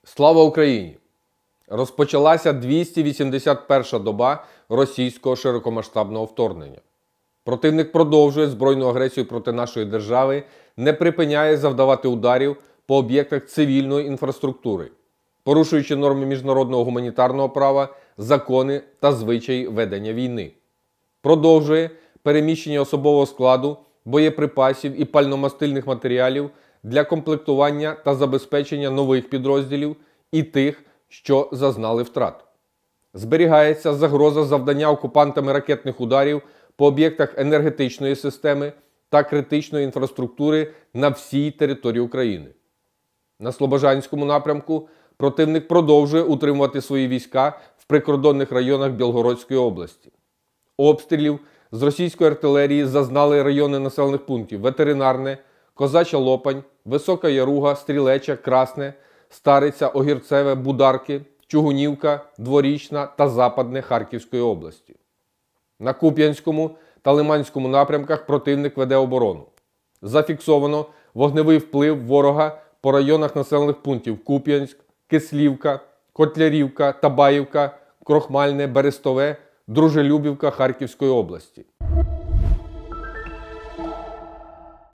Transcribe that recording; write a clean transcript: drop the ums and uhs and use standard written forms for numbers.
Слава Україні! Розпочалася 281-ша доба російського широкомасштабного вторгнення. Противник продовжує збройну агресію проти нашої держави, не припиняє завдавати ударів по об'єктах цивільної інфраструктури, порушуючи норми міжнародного гуманітарного права, закони та звичаї ведення війни. Продовжує переміщення особового складу, боєприпасів і пальномастильних матеріалів для комплектування та забезпечення нових підрозділів і тих, що зазнали втрат. Зберігається загроза завдання окупантами ракетних ударів по об'єктах енергетичної системи та критичної інфраструктури на всій території України. На Слобожанському напрямку противник продовжує утримувати свої війська в прикордонних районах Білгородської області. Обстрілів з російської артилерії зазнали райони населених пунктів Ветеринарне, Козача Лопань, Висока Яруга, Стрілеча, Красне, Стариця, Огірцеве, Бударки, Чугунівка, Дворічна та Западне Харківської області. На Куп'янському та Лиманському напрямках противник веде оборону. Зафіксовано вогневий вплив ворога по районах населених пунктів Куп'янськ, Кислівка, Котлярівка, Табаївка, Крохмальне, Берестове, Дружелюбівка Харківської області.